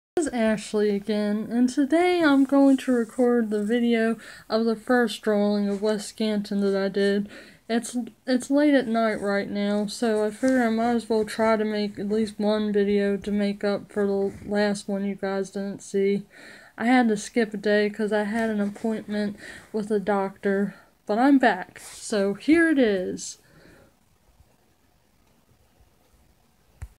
This is Ashley again, and today I'm going to record the video of the first drawing of Wes Scantlin that I did. It's late at night right now, so I figure I might as well try to make at least one video to make up for the last one you guys didn't see. I had to skip a day because I had an appointment with a doctor, but I'm back, so here it is.